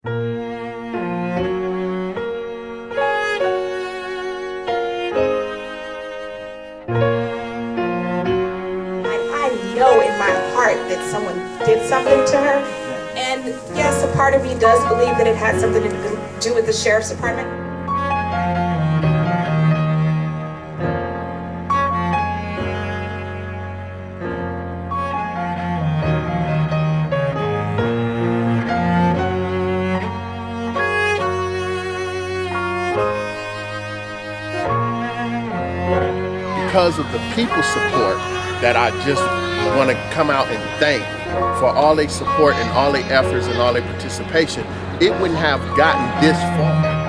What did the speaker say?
Know in my heart that someone did something to her, and yes, a part of me does believe that it had something to do with the sheriff's department. Because of the people's support that I just want to come out and thank for all their support and all their efforts and all their participation, it wouldn't have gotten this far.